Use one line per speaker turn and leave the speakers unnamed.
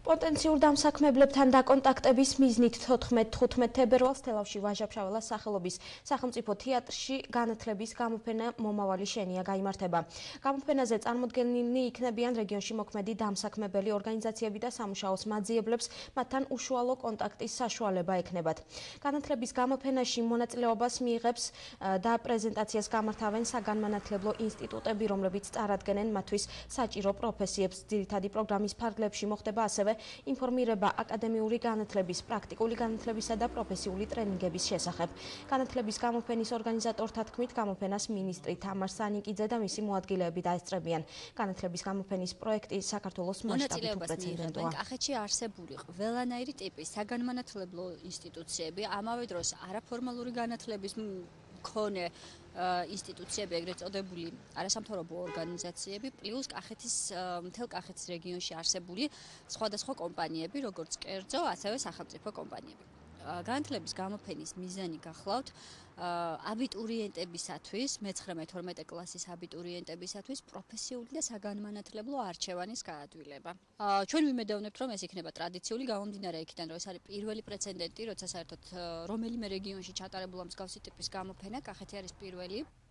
Პოტენციურ დამსაქმებლებთან დაკონტაქტების მიზნით 14-15 თებერვალს თელავში ვაჟა-ფშაველას სახელობის სახელმწიფო თეატრში განათლების გამოფენა მომავალი შენია გაიმართება. გამოფენაზე წარმოდგენილნი იქნებიან რეგიონში მოქმედი დამსაქმებელი ორგანიზაციები და სამუშაოს მაძიებლებს, მათთან უშუალო კონტაქტის საშუალება ექნებათ. განათლების გამოფენაში მონაწილეობას მიიღებს და პრეზენტაციას გამართავენ საგანმანათლებლო ინსტიტუტები, რომლებიც წარადგენენ მათთვის საჭირო პროფესიებს. ძირითადი პროგრამის ფარგლებში მოხდება ასევე ინფორმირება აკადემიური განათლების, პრაქტიკული განათლებისა და პროფესიული ტრენინგების შესახებ. განათლების გამოფენის ორგანიზატორთა თქმით, გამოფენას მინისტრი თამარ სანიკიძე და მისი მოადგილეები დაესწრებიან. განათლების გამოფენის პროექტი საქართველოს მასშტაბით უპრეცედენტოა.
კახეთში არსებული ყველანაირი ტიპის საგანმანათლებლო ინსტიტუციები, ამავე დროს არაფორმალური განათლების მქონე ინსტიტუციები, ეგრეთ წოდებული არასამთავრობო ორგანიზაციები, პლუს მთელ კახეთის რეგიონში არსებული სხვადასხვა კომპანიები, როგორც კერძო, ასევე სახელმწიფო კომპანიები. განათლების გამოფენის მიზანი გახლავთ აბიტურიენტებისათვის, მე-19-12 კლასის აბიტურიენტებისათვის პროფესიული და საგანმანათლებლო არჩევანის გაადვილება. ჩვენ ვიმედოვნებთ, რომ ეს იქნება ტრადიციული, გამომდინარე იქიდან, რომ ეს არის პირველი პრეცედენტი, როცა საერთოდ რომელიმე რეგიონში ჩატარებულა მსგავსი ტიპის გამოფენა, კახეთი არის პირველი.